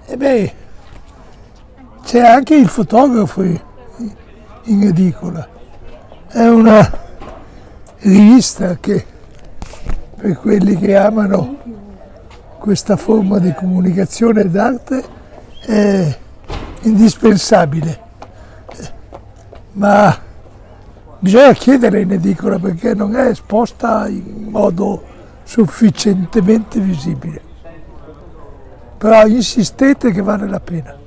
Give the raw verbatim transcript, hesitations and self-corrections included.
E beh, c'è anche il fotografo in edicola. È una rivista che, per quelli che amano questa forma di comunicazione d'arte, è indispensabile. Ma bisogna chiedere in edicola perché non è esposta in modo sufficientemente visibile. Però insistete che vale la pena.